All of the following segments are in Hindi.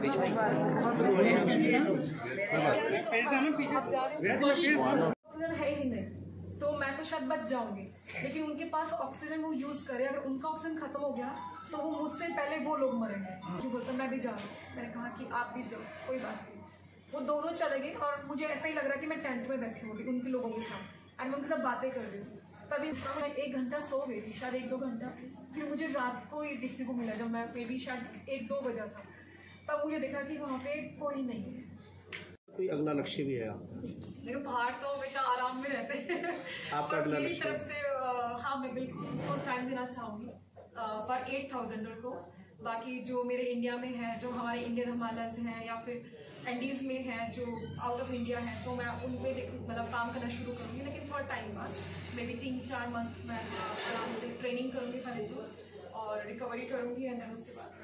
ऑक्सीजन है ही नहीं तो मैं तो शायद बच जाऊंगी, लेकिन उनके पास ऑक्सीजन वो यूज करे, अगर उनका ऑक्सीजन खत्म हो गया तो वो मुझसे पहले वो लोग मरेंगे। जो बोलता मैं भी जा रहा हूँ, मैंने कहा कि आप भी जाओ, कोई बात नहीं। वो दोनों चले गए और मुझे ऐसा ही लग रहा है कि मैं टेंट में बैठी होगी उनके लोगों के साथ, और मैं उनके साथ बातें कर रही हूँ। तभी मैं 1 घंटा सो गई थी, शायद 1-2 घंटा। फिर मुझे रात को ही दिखने को मिला, जब मैं मे बी शायद 1-2 बजा था, तब मुझे देखा कि वहाँ पे कोई नहीं है। कोई अगला लक्ष्य भी है आपका? देखो बाहर तो हमेशा आराम में रहते हैं। आपका अगला मेरी लक्ष्य? तरफ से हाँ, मैं बिल्कुल उनको टाइम देना चाहूँगी पर 8,000 को। बाकी जो मेरे इंडिया में है, जो हमारे इंडियन हिमालयस हैं या फिर एंडीज़ में हैं जो आउट ऑफ इंडिया हैं, तो मैं उनमें मतलब काम करना शुरू करूँगी, लेकिन थोड़ा टाइम बाद, मे बी 3-4 मंथ मैं आराम से ट्रेनिंग करूँगी पहले तो, और रिकवरी करूँगी, एंड उसके बाद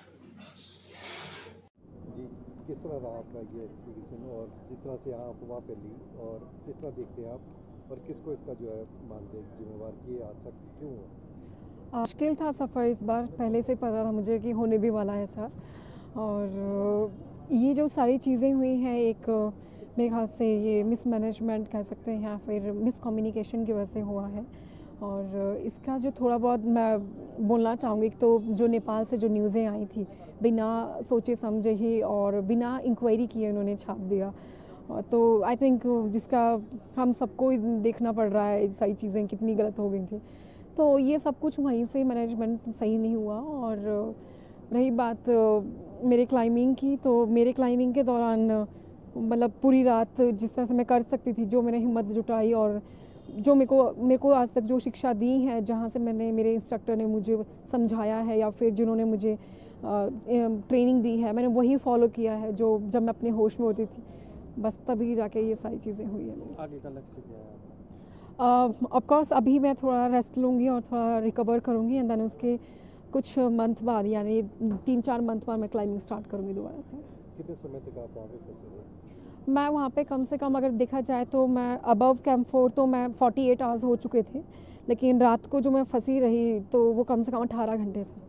जी किस तरह रहा आपका ये एजुकेशन, और जिस तरह से यहाँ अफवाह फैली और किस तरह देखते हैं आप, और किसको इसका जो है मानते हैं जिम्मेवार कि ये हादसा क्यों हुआ? मुश्किल था सफ़र इस बार, पहले से पता था मुझे कि होने भी वाला है ऐसा। और ये जो सारी चीज़ें हुई हैं, एक मेरे ख्याल से ये मिसमैनेजमेंट कह सकते हैं या फिर मिसकम्युनिकेशन की वजह से हुआ है। और इसका जो थोड़ा बहुत मैं बोलना चाहूँगी, तो जो नेपाल से जो न्यूज़ें आई थी, बिना सोचे समझे ही और बिना इंक्वायरी किए उन्होंने छाप दिया, तो आई थिंक जिसका हम सबको देखना पड़ रहा है, सारी चीज़ें कितनी गलत हो गई थी। तो ये सब कुछ वहीं से मैनेजमेंट सही नहीं हुआ। और रही बात मेरे क्लाइंबिंग की, तो मेरे क्लाइंबिंग के दौरान मतलब पूरी रात जिस तरह से मैं कर सकती थी, जो मैंने हिम्मत जुटाई और जो मेरे को आज तक जो शिक्षा दी है, जहाँ से मेरे इंस्ट्रक्टर ने मुझे समझाया है या फिर जिन्होंने मुझे ट्रेनिंग दी है, मैंने वही फॉलो किया है जो जब मैं अपने होश में होती थी। बस तभी जाके ये सारी चीज़ें हुई हैं। आगे का लक्ष्य क्या है? ऑफकोर्स अभी मैं थोड़ा रेस्ट लूँगी और थोड़ा रिकवर करूँगी, एंड देन उसके कुछ मंथ बाद, यानी 3-4 मंथ बाद मैं क्लाइंबिंग स्टार्ट करूँगी दोबारा से। कितने समय तक आप वहाँ पे फंसे रहे? मैं वहाँ पे कम से कम अगर देखा जाए तो मैं अबव कैंप 4 तो मैं 48 आवर्स हो चुके थे, लेकिन रात को जो मैं फंसी रही तो वो कम से कम 18 घंटे थे।